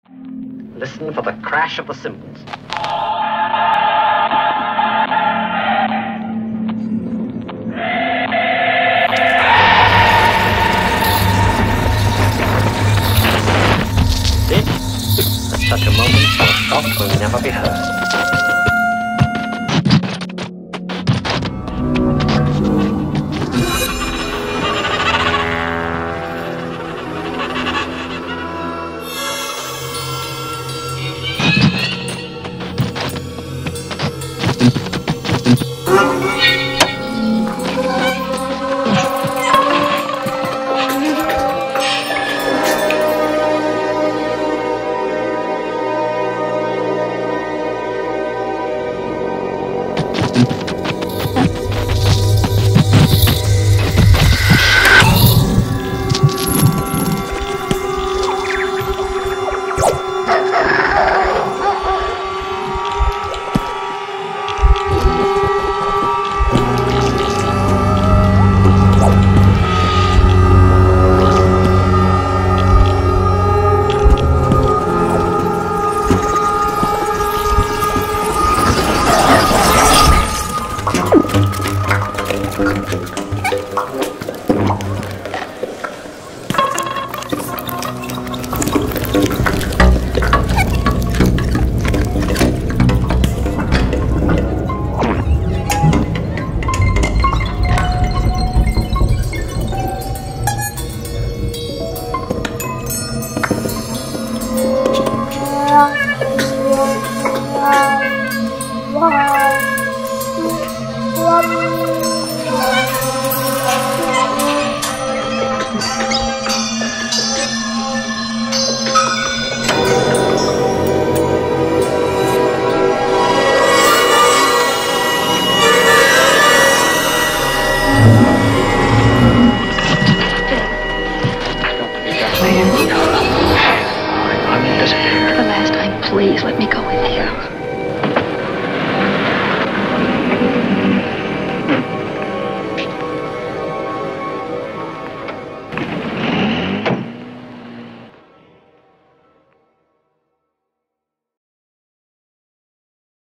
Listen for the crash of the cymbals. This, at such a moment, your thought will never be heard. The last time, please let me go with you.